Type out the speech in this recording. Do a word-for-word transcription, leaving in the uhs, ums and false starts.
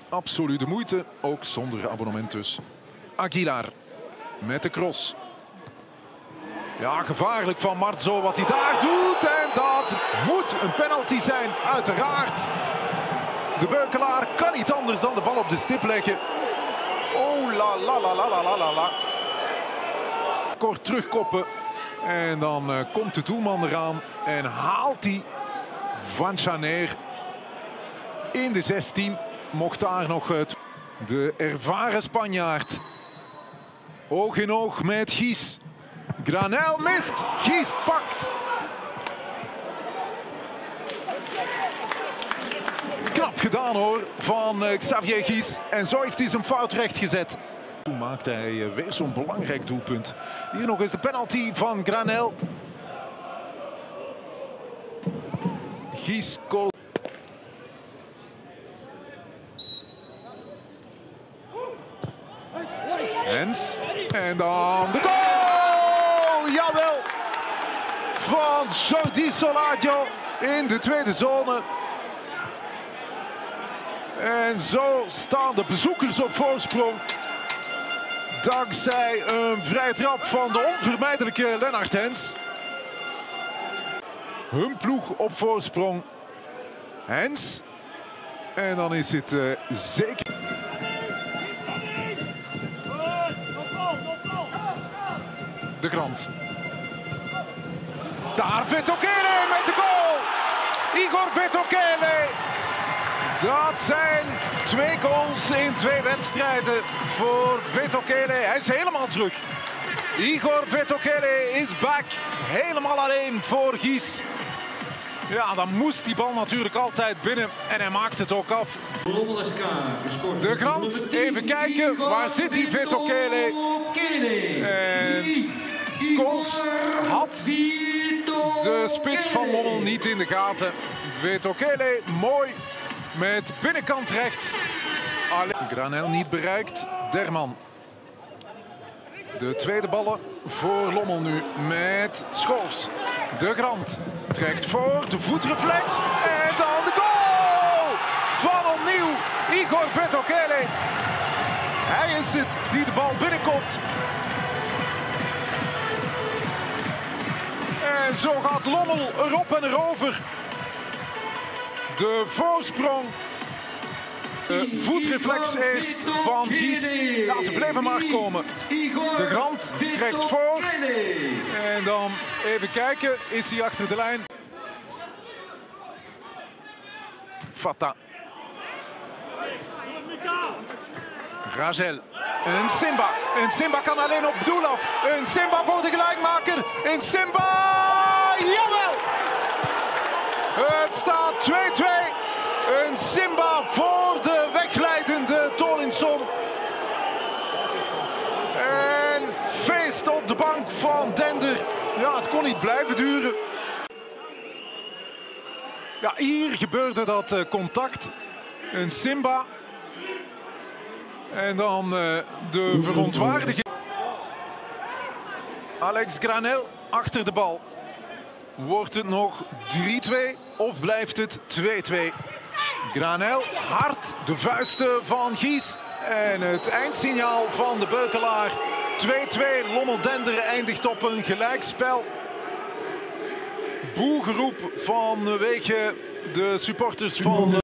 absolute moeite, ook zonder abonnement dus. Aguilar met de cross. Ja, gevaarlijk van Marzo wat hij daar doet. En dat moet een penalty zijn, uiteraard. De Beukelaar kan niet anders dan de bal op de stip leggen. Oh la la la la la la la. Kort terugkoppen. En dan uh, komt de doelman eraan. En haalt hij Van Chaner in de zestien. Mocht daar nog het. De ervaren Spanjaard. Oog in oog met Gies. Granel mist. Gies pakt. Knap gedaan hoor van uh, Xavier Gies. En zo heeft hij zijn fout rechtgezet. Toen maakte hij uh, weer zo'n belangrijk doelpunt. Hier nog eens de penalty van Granel. Gies koos. Hens. En dan de goal! Jawel! Van Jordi Solaggio in de tweede zone. En zo staan de bezoekers op voorsprong. Dankzij een vrije trap van de onvermijdelijke Lennart Hens. Hun ploeg op voorsprong. Hens. En dan is het uh, zeker. De Grant. Daar Vetokele met de goal. Igor Vetokele. Dat zijn twee goals in twee wedstrijden voor Vetokele. Hij is helemaal terug. Igor Vetokele is back. Helemaal alleen voor Gies. Ja, dan moest die bal natuurlijk altijd binnen. En hij maakt het ook af. De Grant, even kijken. Waar zit die Vetokele? En Kools had de spits van Lommel niet in de gaten. Vetokele, mooi. Met binnenkant rechts. Alleen Granel niet bereikt. Derman. De tweede ballen voor Lommel nu met Schoofs. De Grant trekt voor. De voetreflex. En dan de goal van opnieuw Igor Vetokele. Hij is het die de bal binnenkomt. En zo gaat Lommel erop en erover. De voorsprong. De voetreflex eerst van Gies. Ja, ze bleven maar komen. De Grant trekt voor. En dan even kijken. Is hij achter de lijn? Fata. Ragel. Een Simba. Een Simba kan alleen op doel af. Een Simba voor de gelijkmaker. Een Simba. Jawel! Het staat twee twee. Een Simba voor de wegleidende Tolinson. En feest op de bank van Dender. Ja, het kon niet blijven duren. Ja, hier gebeurde dat uh, contact. Een Simba. En dan uh, de verontwaardiging. Alex Granel achter de bal. Wordt het nog drie twee of blijft het twee twee? Granel, hard, de vuisten van Gies. En het eindsignaal van de Beukelaar. twee twee, Lommel-Dender eindigt op een gelijkspel. Boegeroep vanwege de supporters van...